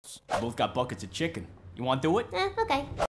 Both got buckets of chicken. You want to do it? Okay.